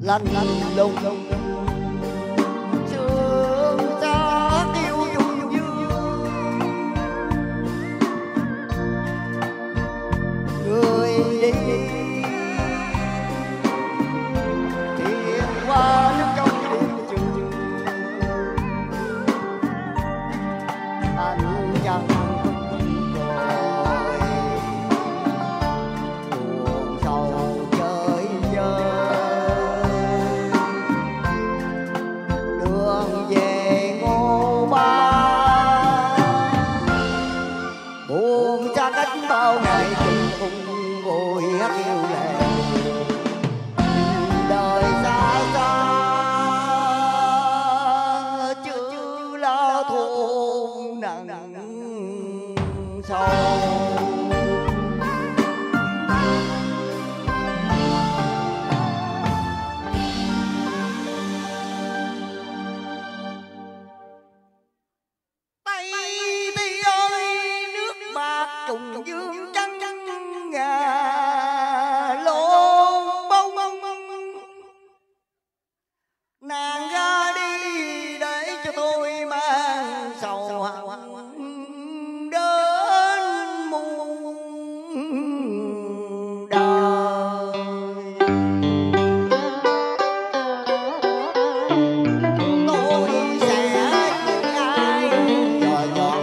lạnh lùng sương giá yêu dung dương người đi thiên qua nước trong đêm trường anh chẳng bao ngày cùng cùng ngồi hát yêu lệ đời xa xa chữ lo thôn nặng sâu trùng dương trắng ngà lôn bông nàng ra đi để cho tôi mang sầu hận đến muôn đời tôi sẽ chịu ai dò dò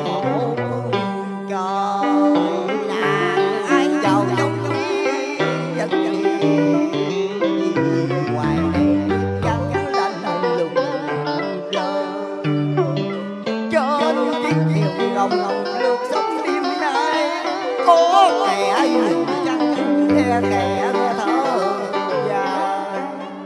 lòng lượt sống đêm nay có kẻ nhìn trăng kẻ thở dài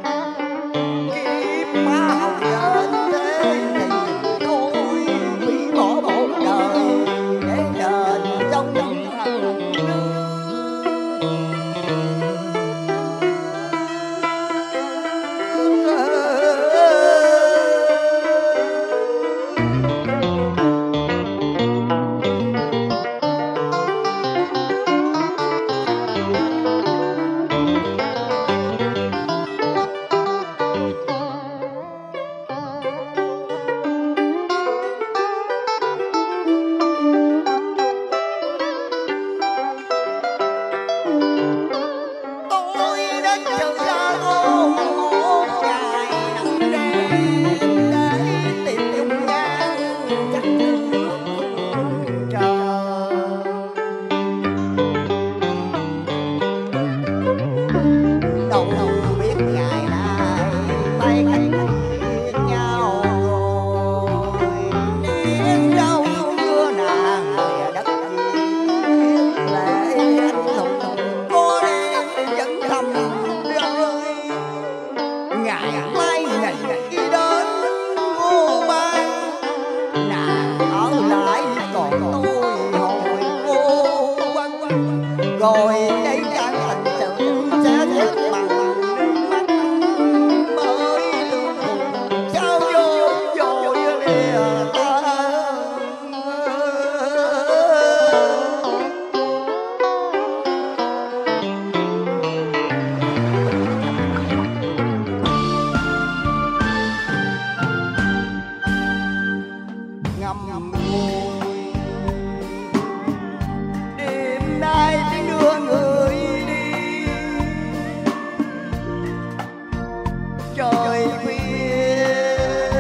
kiếp má hồng đến thế thì tôi bị bỏ một đời để đền trong những hận rồi đây chẳng thành sự sẽ thiệt bằng nước mắt mới tương cùng sao vô lìa ta ngâm ngùi đêm nay tiếng đưa người đi trời khuya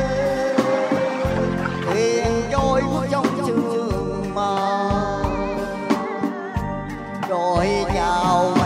thuyền trôi trong sương mờ rồi chào